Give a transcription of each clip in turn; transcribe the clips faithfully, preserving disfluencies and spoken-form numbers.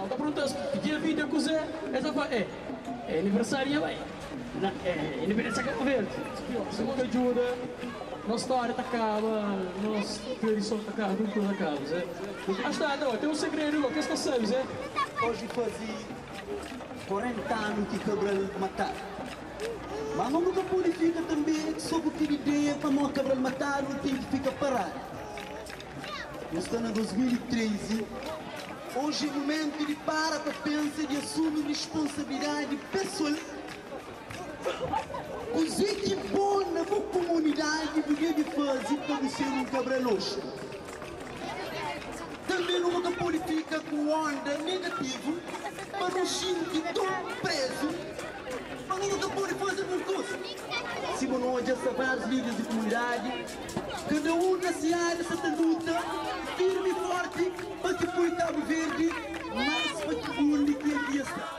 Não está pronto, que vídeo que você, essa vai, é, é aniversário vai, é aniversário que eu vejo, se você ajuda, nossa história acaba, nossa tradição acaba, tudo acaba, é. Ah, está, não, tem um segredo, o que você sabe, é? Hoje fazia quarenta anos que Cabral matar. Mas não nunca purifica também sobre o que ideia para não Cabral matar, não tem que ficar parado. Nós estamos em dois mil e treze. Hoje é o momento de parar para pensar e assumir responsabilidade pessoal. Coisa que bom na boa comunidade poder fazer para ser um cabraloso. Também não nunca purifica com onda negativo para não sentir tão preso. Mas não nunca pode fazer uma coisa. Se não já sabe vários líderes de comunidade, cada um na cidade essa luta, firme e forte, para que foi Cabo Verde, mas para que o mundo que aqui está.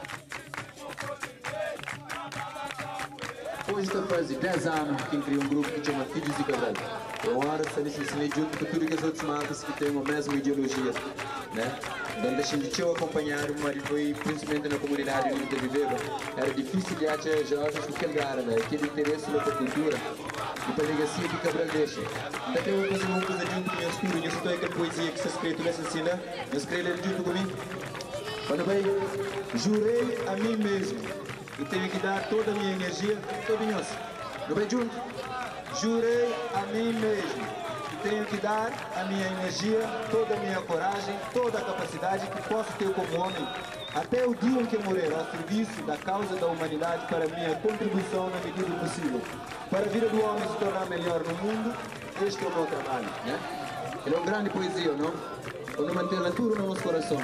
Hoje está faz dez anos que criou um grupo que chama Filhos de Cabral. Agora se eles ensinam junto com tudo que as outras marcas que têm a mesma ideologia, né? Onde a gente tinha acompanhar uma e foi principalmente na comunidade onde eu viveva, era difícil de achar jovens com aquele lugar, né? Aquele interesse pela cultura e pela legacia que Cabral deixa. Até eu vou fazer uma coisa junto com o meu estudo, eu estou aquela poesia que está escrito nessa cena, eu escrevi ele junto comigo. Quando vai, jurei a mim mesmo e tenho que dar toda a minha energia, toda minha. Não vai junto? Jurei a mim mesmo que tenho que dar a minha energia, toda a minha coragem, toda a capacidade que posso ter como homem, até o dia em que morrer, ao serviço da causa da humanidade para minha contribuição na medida do possível. Para a vida do homem se tornar melhor no mundo, este é o meu trabalho, né? Ele é uma grande poesia, não? Quando manter a natura no nosso coração.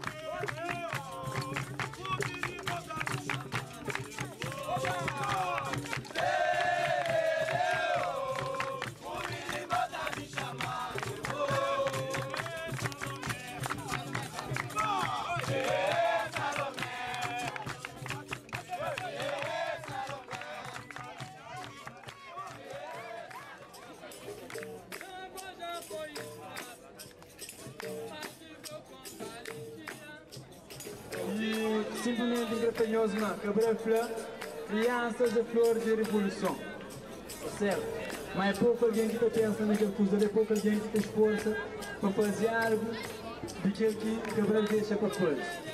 E simplesmente engrapanhoso não, Cabral Flor, crianças da flor de revolução. Certo? Mas é pouco alguém que está pensando naquele coisa, é pouco alguém que está esforça para fazer algo daquilo que Cabral deixa para fazer.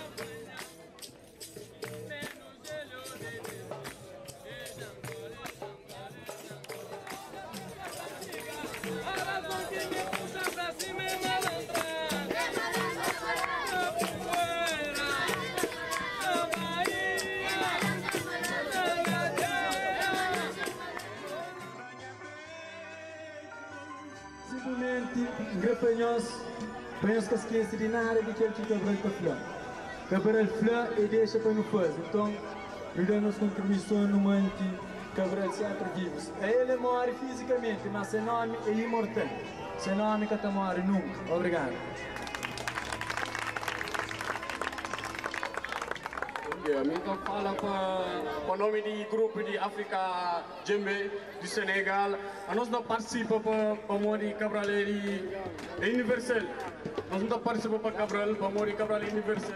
Simplesmente grafanhoso, penso que esquece de nada daquilo que Cabral está falando. Cabral fala e deixa para não fazer. Então, ele dá nossa contribuição no momento que Cabral sempre vive. Ele morre fisicamente, mas seu nome é imortal. Seu nome que está morre nunca. Obrigado. A mim que fala para o nome do grupo de África Djembe, do Senegal, a nós não participa para o Mori Cabral é universal. Nós não participamos para Cabral, para o Mori Cabral é universal.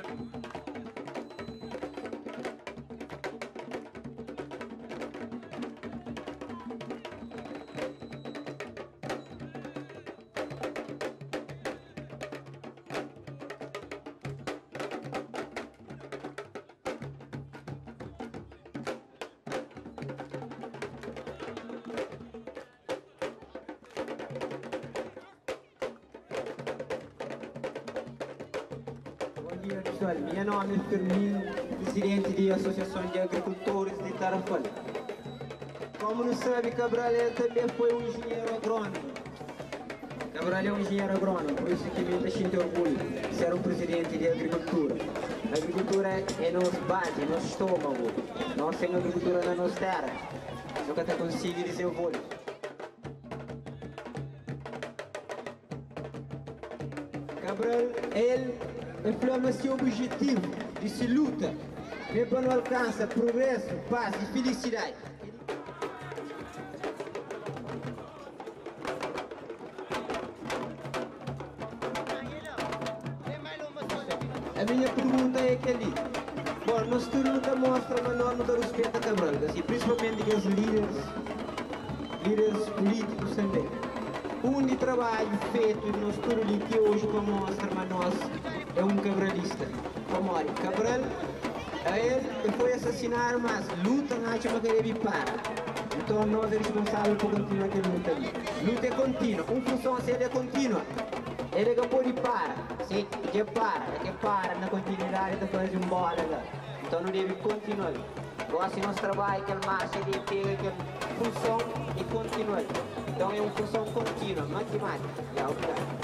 Bom dia pessoal, meu nome é Firmino, presidente da Associação de Agricultores de Tarrafal. Como não sabe, Cabral também foi um engenheiro agrônomo. Cabral é um engenheiro agrônomo, por isso que me sinto orgulho de ser um presidente de agricultura. A agricultura é nossa base, é nosso estômago. Nós temos agricultura na nossa terra, nunca está conseguindo desenvolver. Cabral, ele inflama seu objetivo de se luta, mesmo para não alcançar progresso, paz e felicidade. A minha pergunta é aquele. Bom, nós tudo não mostra, mas nós não respeita Cabral, assim, principalmente os líderes, líderes políticos também. Um de trabalho feito no estudo ali que hoje para mostrar, mas nós é um cabralista. Como olha, Cabral, a ele foi assassinado, mas luta na chama que ele para. Então nós é responsável por continuar aquela luta ali. Luta é contínua, uma função assim é contínua. Ele que pode para, sim, que para, é que para na continuidade da fazer um bola. Então não deve continuar. Então assim nosso trabalho, aquele marcha, ele pega aquela função e continua. Então é uma função contínua, matemática. Já, obrigado.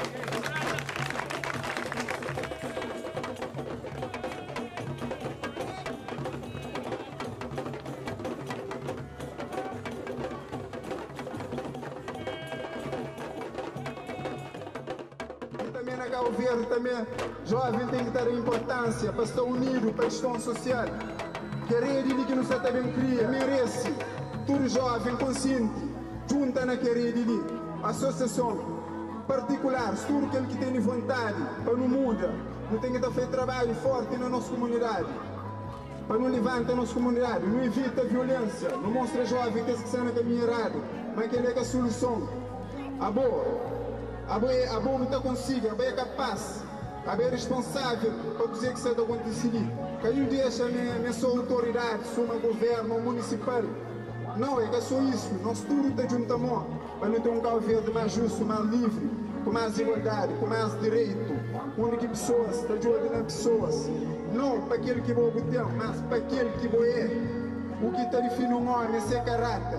O governo também, jovem tem que dar importância para estar unido para a questão social. Que a rede que não se também cria, merece, todo jovem consciente, junta naquela rede ali, associação particular, tudo aquele que tem vontade, para não mudar, não tem que dar feito trabalho forte na nossa comunidade, para não levantar a nossa comunidade, não evita a violência, não mostra jovem que está no caminho errado, mas que é a solução. A boa. A boa, a boa não está consigo, a boa é capaz, a boa é responsável para dizer que isso está acontecendo. Que não deixa a minha, minha sua autoridade, sou um governo municipal. Não, é que é só isso, nós tudo está junto a mão, para não ter um Cabo Verde mais justo, mais livre, com mais igualdade, com mais direito, onde que pessoas estão ajudando as pessoas. Não para aquele que vou ter, mas para aquele que vou é. O que está definindo um homem é ser caráter.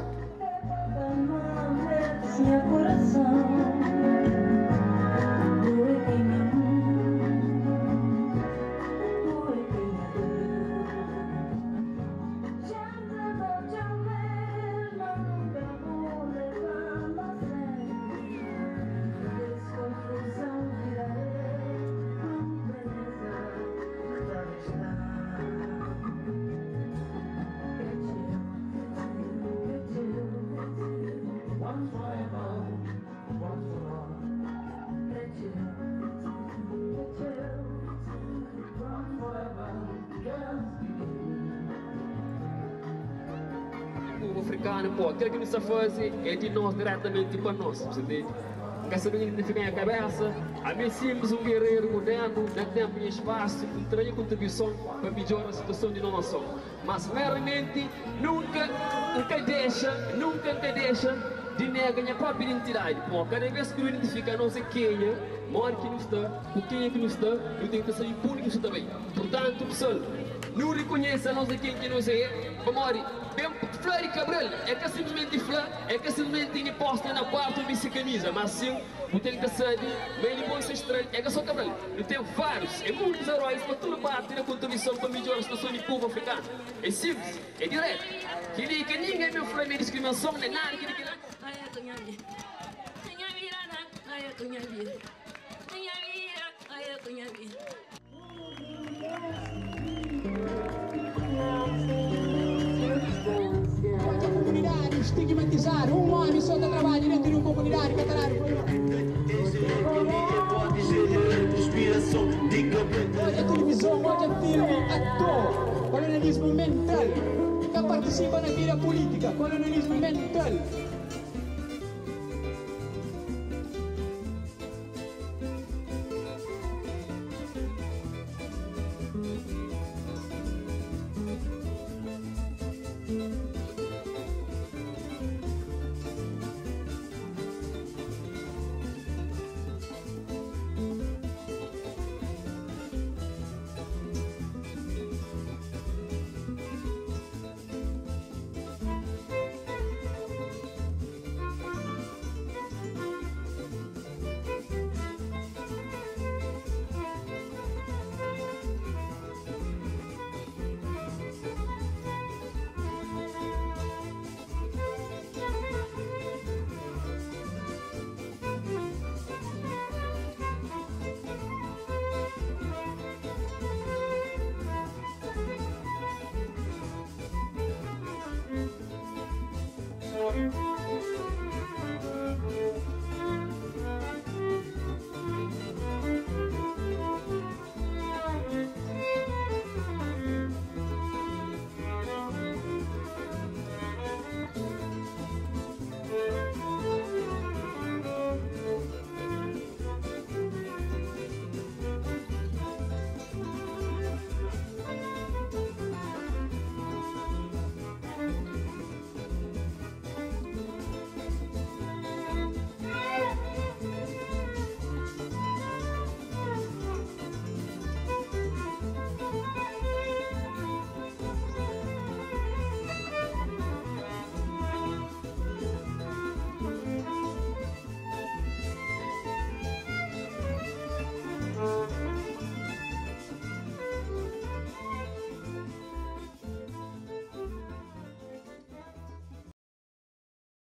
Seu coração. Africano, pô, aquilo que nos faz é de nós diretamente para nós, entende? Quer saber identificar a cabeça, a mim simples um guerreiro moderno, dá tempo e espaço, com três contribuição para melhorar a situação de nossa nação. Mas realmente nunca, nunca deixa, nunca deixa de negar a própria identidade. Pô, cada vez que eu identifico a nossa quem é, mora que não está, com quem é que não está, eu tenho que sair público isso também. Portanto, pessoal, não reconheça a nossa quem que não é, mora. Flor e Cabral, é que simplesmente flor, é que simplesmente tem posta na quarta e camisa, mas sim, o tem que saber, bem de bom ancestral, é que só Cabral. Eu tenho vários, é muitos heróis para toda parte na contribuição para melhorar a situação do povo africano. É simples, é direto. Que diga que ninguém me fala de discriminação, nem nada, que diga que estigmatizar um homem só de trabalho dentro de uma comunidade catalana. Hoje a televisão, hoje a filme, ator, colonialismo mental, que participa na vida política, colonialismo mental.